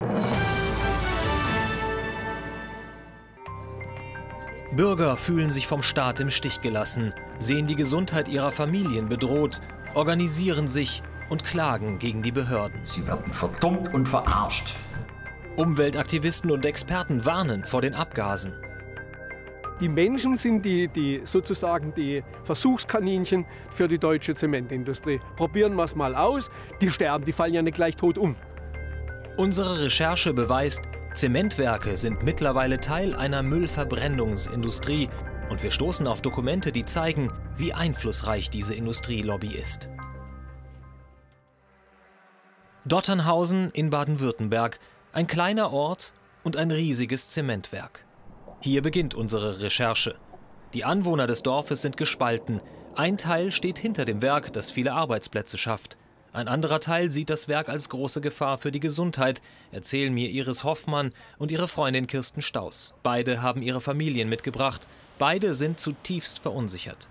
Bürger fühlen sich vom Staat im Stich gelassen, sehen die Gesundheit ihrer Familien bedroht, organisieren sich und klagen gegen die Behörden. Sie werden verdummt und verarscht. Umweltaktivisten und Experten warnen vor den Abgasen. Die Menschen sind sozusagen die Versuchskaninchen für die deutsche Zementindustrie. Probieren wir es mal aus, die sterben, die fallen ja nicht gleich tot um. Unsere Recherche beweist, Zementwerke sind mittlerweile Teil einer Müllverbrennungsindustrie und wir stoßen auf Dokumente, die zeigen, wie einflussreich diese Industrielobby ist. Dotternhausen in Baden-Württemberg, ein kleiner Ort und ein riesiges Zementwerk. Hier beginnt unsere Recherche. Die Anwohner des Dorfes sind gespalten. Ein Teil steht hinter dem Werk, das viele Arbeitsplätze schafft. Ein anderer Teil sieht das Werk als große Gefahr für die Gesundheit, erzählen mir Iris Hoffmann und ihre Freundin Kirsten Staus. Beide haben ihre Familien mitgebracht. Beide sind zutiefst verunsichert.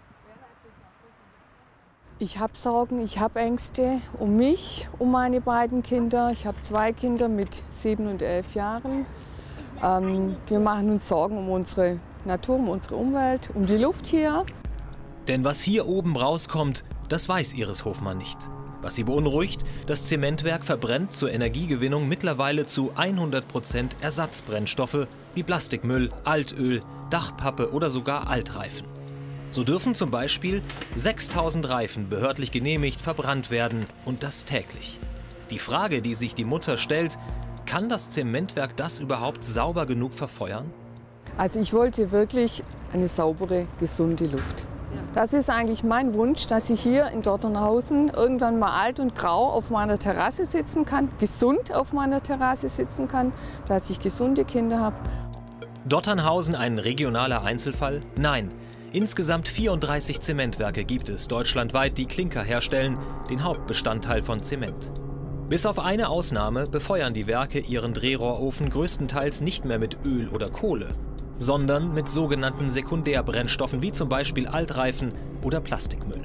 Ich habe Sorgen, ich habe Ängste um mich, um meine beiden Kinder. Ich habe 2 Kinder mit 7 und 11 Jahren. Wir machen uns Sorgen um unsere Natur, um unsere Umwelt, um die Luft hier. Denn was hier oben rauskommt, das weiß Iris Hoffmann nicht. Was sie beunruhigt, das Zementwerk verbrennt zur Energiegewinnung mittlerweile zu 100% Ersatzbrennstoffe wie Plastikmüll, Altöl, Dachpappe oder sogar Altreifen. So dürfen zum Beispiel 6000 Reifen behördlich genehmigt verbrannt werden und das täglich. Die Frage, die sich die Mutter stellt, kann das Zementwerk das überhaupt sauber genug verfeuern? Also ich wollte wirklich eine saubere, gesunde Luft. Das ist eigentlich mein Wunsch, dass ich hier in Dotternhausen irgendwann mal alt und grau auf meiner Terrasse sitzen kann, gesund auf meiner Terrasse sitzen kann, dass ich gesunde Kinder habe. Dotternhausen ein regionaler Einzelfall? Nein. Insgesamt 34 Zementwerke gibt es deutschlandweit, die Klinker herstellen, den Hauptbestandteil von Zement. Bis auf eine Ausnahme befeuern die Werke ihren Drehrohrofen größtenteils nicht mehr mit Öl oder Kohle, sondern mit sogenannten Sekundärbrennstoffen wie zum Beispiel Altreifen oder Plastikmüll.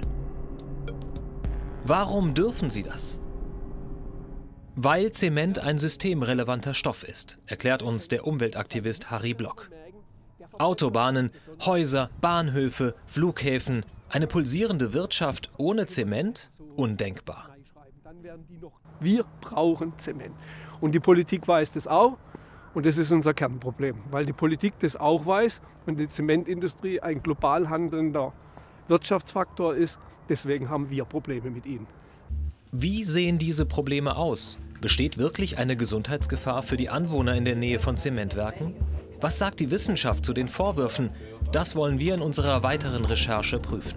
Warum dürfen sie das? Weil Zement ein systemrelevanter Stoff ist, erklärt uns der Umweltaktivist Harry Block. Autobahnen, Häuser, Bahnhöfe, Flughäfen, eine pulsierende Wirtschaft ohne Zement? Undenkbar. Wir brauchen Zement. Und die Politik weiß das auch. Und das ist unser Kernproblem, weil die Politik das auch weiß und die Zementindustrie ein global handelnder Wirtschaftsfaktor ist. Deswegen haben wir Probleme mit ihnen. Wie sehen diese Probleme aus? Besteht wirklich eine Gesundheitsgefahr für die Anwohner in der Nähe von Zementwerken? Was sagt die Wissenschaft zu den Vorwürfen? Das wollen wir in unserer weiteren Recherche prüfen.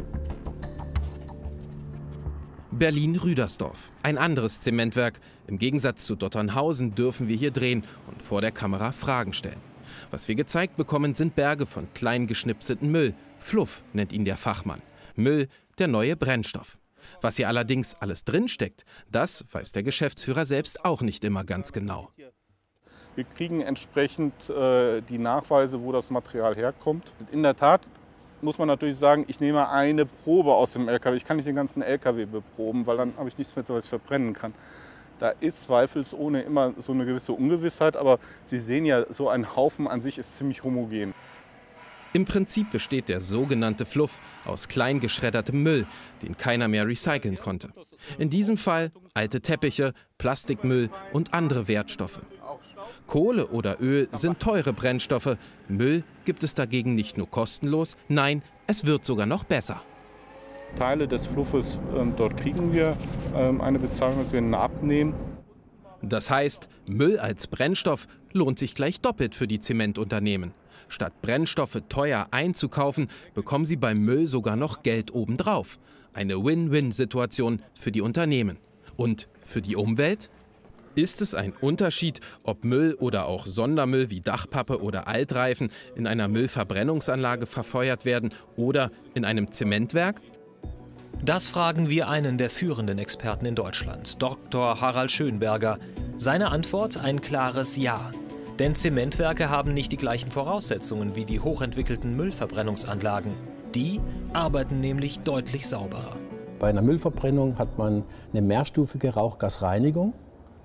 Berlin-Rüdersdorf, ein anderes Zementwerk. Im Gegensatz zu Dotternhausen dürfen wir hier drehen und vor der Kamera Fragen stellen. Was wir gezeigt bekommen, sind Berge von klein geschnipselten Müll. Fluff nennt ihn der Fachmann. Müll, der neue Brennstoff. Was hier allerdings alles drinsteckt, das weiß der Geschäftsführer selbst auch nicht immer ganz genau. Wir kriegen entsprechend die Nachweise, wo das Material herkommt. In der Tat muss man natürlich sagen, ich nehme eine Probe aus dem LKW. Ich kann nicht den ganzen LKW beproben, weil dann habe ich nichts mehr, was ich verbrennen kann. Da ist zweifelsohne immer so eine gewisse Ungewissheit, aber Sie sehen ja, so ein Haufen an sich ist ziemlich homogen. Im Prinzip besteht der sogenannte Fluff aus klein geschreddertem Müll, den keiner mehr recyceln konnte. In diesem Fall alte Teppiche, Plastikmüll und andere Wertstoffe. Kohle oder Öl sind teure Brennstoffe. Müll gibt es dagegen nicht nur kostenlos, nein, es wird sogar noch besser. Teile des Fluffes, dort kriegen wir eine Bezahlung, dass wir ihn abnehmen. Das heißt, Müll als Brennstoff lohnt sich gleich doppelt für die Zementunternehmen. Statt Brennstoffe teuer einzukaufen, bekommen sie beim Müll sogar noch Geld obendrauf. Eine Win-Win-Situation für die Unternehmen. Und für die Umwelt? Ist es ein Unterschied, ob Müll oder auch Sondermüll wie Dachpappe oder Altreifen in einer Müllverbrennungsanlage verfeuert werden oder in einem Zementwerk? Das fragen wir einen der führenden Experten in Deutschland, Dr. Harald Schönberger. Seine Antwort ein klares Ja. Denn Zementwerke haben nicht die gleichen Voraussetzungen wie die hochentwickelten Müllverbrennungsanlagen. Die arbeiten nämlich deutlich sauberer. Bei einer Müllverbrennung hat man eine mehrstufige Rauchgasreinigung,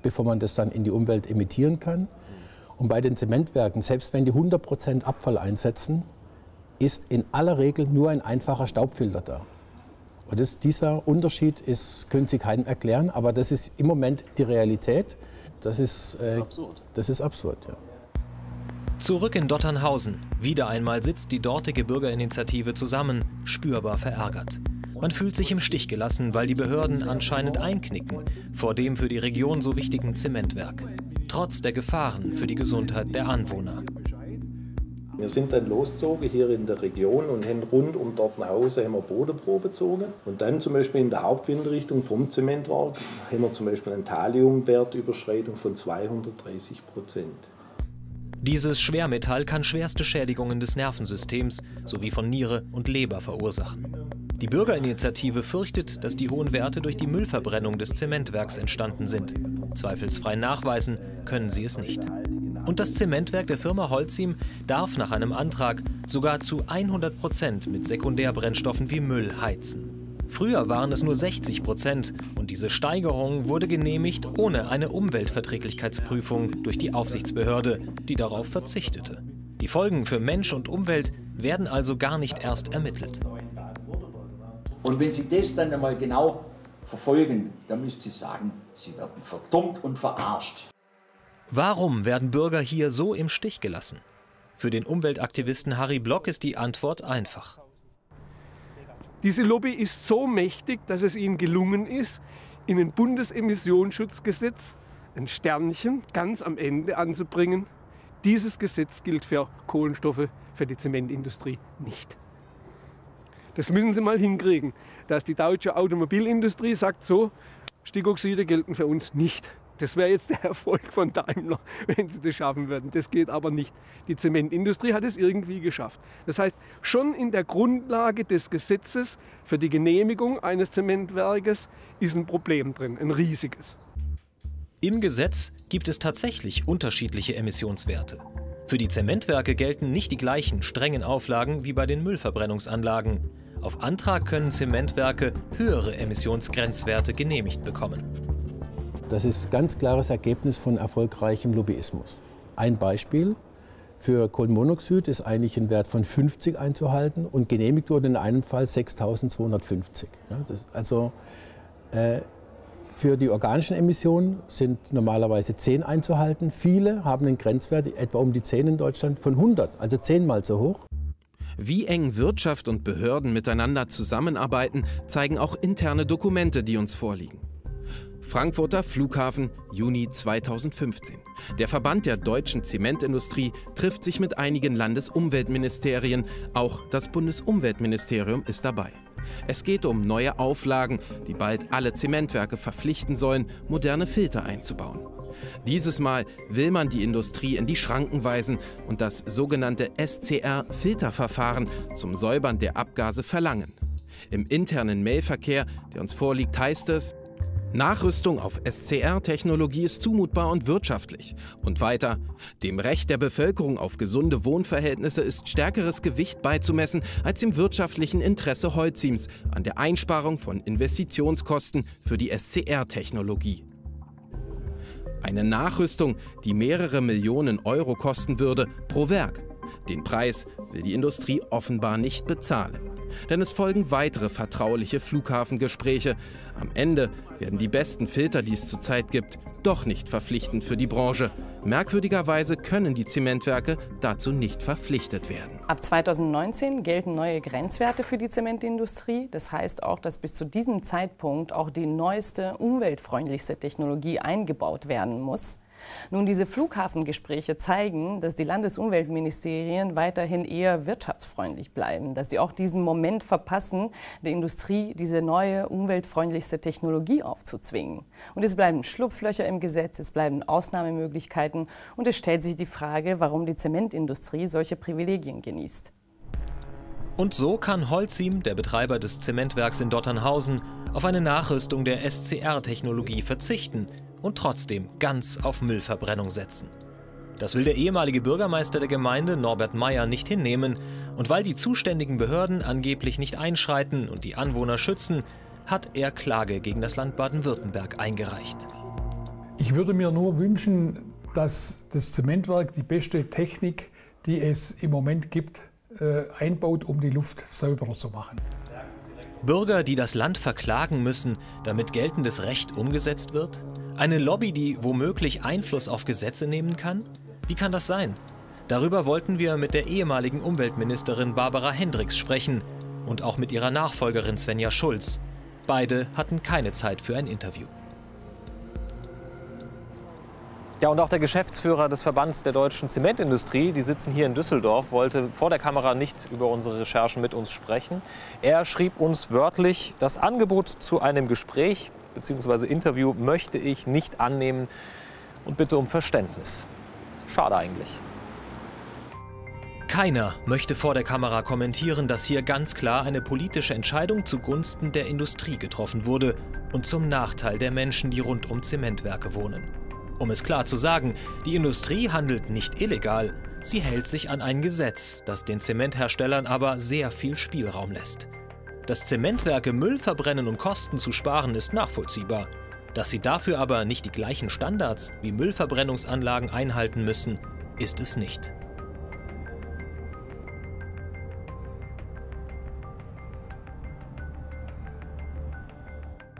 bevor man das dann in die Umwelt emittieren kann. Und bei den Zementwerken, selbst wenn die 100% Abfall einsetzen, ist in aller Regel nur ein einfacher Staubfilter da. Und dieser Unterschied können Sie keinem erklären, aber das ist im Moment die Realität. Das ist absurd. Das ist absurd, ja. Zurück in Dotternhausen. Wieder einmal sitzt die dortige Bürgerinitiative zusammen, spürbar verärgert. Man fühlt sich im Stich gelassen, weil die Behörden anscheinend einknicken vor dem für die Region so wichtigen Zementwerk. Trotz der Gefahren für die Gesundheit der Anwohner. Wir sind dann losgezogen hier in der Region und haben rund um Dotternhausen haben wir Bodenprobe gezogen. Und dann zum Beispiel in der Hauptwindrichtung vom Zementwerk haben wir zum Beispiel eine Thalliumwertüberschreitung von 230%. Dieses Schwermetall kann schwerste Schädigungen des Nervensystems sowie von Niere und Leber verursachen. Die Bürgerinitiative fürchtet, dass die hohen Werte durch die Müllverbrennung des Zementwerks entstanden sind. Zweifelsfrei nachweisen können sie es nicht. Und das Zementwerk der Firma Holcim darf nach einem Antrag sogar zu 100% mit Sekundärbrennstoffen wie Müll heizen. Früher waren es nur 60% und diese Steigerung wurde genehmigt ohne eine Umweltverträglichkeitsprüfung durch die Aufsichtsbehörde, die darauf verzichtete. Die Folgen für Mensch und Umwelt werden also gar nicht erst ermittelt. Und wenn Sie das dann einmal genau verfolgen, dann müsst Sie sagen, Sie werden verdummt und verarscht. Warum werden Bürger hier so im Stich gelassen? Für den Umweltaktivisten Harry Block ist die Antwort einfach. Diese Lobby ist so mächtig, dass es ihnen gelungen ist, in ein Bundesemissionsschutzgesetz ein Sternchen ganz am Ende anzubringen. Dieses Gesetz gilt für Kohlenstoffe für die Zementindustrie nicht. Das müssen Sie mal hinkriegen, dass die deutsche Automobilindustrie sagt so, Stickoxide gelten für uns nicht. Das wäre jetzt der Erfolg von Daimler, wenn sie das schaffen würden. Das geht aber nicht. Die Zementindustrie hat es irgendwie geschafft. Das heißt, schon in der Grundlage des Gesetzes für die Genehmigung eines Zementwerkes ist ein Problem drin, ein riesiges. Im Gesetz gibt es tatsächlich unterschiedliche Emissionswerte. Für die Zementwerke gelten nicht die gleichen strengen Auflagen wie bei den Müllverbrennungsanlagen. Auf Antrag können Zementwerke höhere Emissionsgrenzwerte genehmigt bekommen. Das ist ganz klares Ergebnis von erfolgreichem Lobbyismus. Ein Beispiel: Für Kohlenmonoxid ist eigentlich ein Wert von 50 einzuhalten und genehmigt wurde in einem Fall 6.250. Ja, für die organischen Emissionen sind normalerweise 10 einzuhalten. Viele haben einen Grenzwert, etwa um die 10 in Deutschland, von 100, also 10-mal so hoch. Wie eng Wirtschaft und Behörden miteinander zusammenarbeiten, zeigen auch interne Dokumente, die uns vorliegen. Frankfurter Flughafen, Juni 2015. Der Verband der deutschen Zementindustrie trifft sich mit einigen Landesumweltministerien. Auch das Bundesumweltministerium ist dabei. Es geht um neue Auflagen, die bald alle Zementwerke verpflichten sollen, moderne Filter einzubauen. Dieses Mal will man die Industrie in die Schranken weisen und das sogenannte SCR-Filterverfahren zum Säubern der Abgase verlangen. Im internen Mailverkehr, der uns vorliegt, heißt es: Nachrüstung auf SCR-Technologie ist zumutbar und wirtschaftlich. Und weiter: Dem Recht der Bevölkerung auf gesunde Wohnverhältnisse ist stärkeres Gewicht beizumessen als dem wirtschaftlichen Interesse Holcims an der Einsparung von Investitionskosten für die SCR-Technologie. Eine Nachrüstung, die mehrere Millionen Euro kosten würde pro Werk. Den Preis will die Industrie offenbar nicht bezahlen. Denn es folgen weitere vertrauliche Flughafengespräche. Am Ende werden die besten Filter, die es zurzeit gibt, doch nicht verpflichtend für die Branche. Merkwürdigerweise können die Zementwerke dazu nicht verpflichtet werden. Ab 2019 gelten neue Grenzwerte für die Zementindustrie. Das heißt auch, dass bis zu diesem Zeitpunkt auch die neueste, umweltfreundlichste Technologie eingebaut werden muss. Nun, diese Flughafengespräche zeigen, dass die Landesumweltministerien weiterhin eher wirtschaftsfreundlich bleiben, dass sie auch diesen Moment verpassen, der Industrie diese neue, umweltfreundlichste Technologie aufzuzwingen. Und es bleiben Schlupflöcher im Gesetz, es bleiben Ausnahmemöglichkeiten und es stellt sich die Frage, warum die Zementindustrie solche Privilegien genießt. Und so kann Holcim, der Betreiber des Zementwerks in Dotternhausen, auf eine Nachrüstung der SCR-Technologie verzichten und trotzdem ganz auf Müllverbrennung setzen. Das will der ehemalige Bürgermeister der Gemeinde, Norbert Meyer, nicht hinnehmen. Und weil die zuständigen Behörden angeblich nicht einschreiten und die Anwohner schützen, hat er Klage gegen das Land Baden-Württemberg eingereicht. Ich würde mir nur wünschen, dass das Zementwerk die beste Technik, die es im Moment gibt, einbaut, um die Luft sauberer zu machen. Bürger, die das Land verklagen müssen, damit geltendes Recht umgesetzt wird? Eine Lobby, die womöglich Einfluss auf Gesetze nehmen kann? Wie kann das sein? Darüber wollten wir mit der ehemaligen Umweltministerin Barbara Hendricks sprechen und auch mit ihrer Nachfolgerin Svenja Schulz. Beide hatten keine Zeit für ein Interview. Ja, und auch der Geschäftsführer des Verbands der deutschen Zementindustrie, die sitzen hier in Düsseldorf, wollte vor der Kamera nicht über unsere Recherchen mit uns sprechen. Er schrieb uns wörtlich, das Angebot zu einem Gespräch bzw. Interview möchte ich nicht annehmen und bitte um Verständnis. Schade eigentlich. Keiner möchte vor der Kamera kommentieren, dass hier ganz klar eine politische Entscheidung zugunsten der Industrie getroffen wurde und zum Nachteil der Menschen, die rund um Zementwerke wohnen. Um es klar zu sagen, die Industrie handelt nicht illegal, sie hält sich an ein Gesetz, das den Zementherstellern aber sehr viel Spielraum lässt. Dass Zementwerke Müll verbrennen, um Kosten zu sparen, ist nachvollziehbar. Dass sie dafür aber nicht die gleichen Standards wie Müllverbrennungsanlagen einhalten müssen, ist es nicht.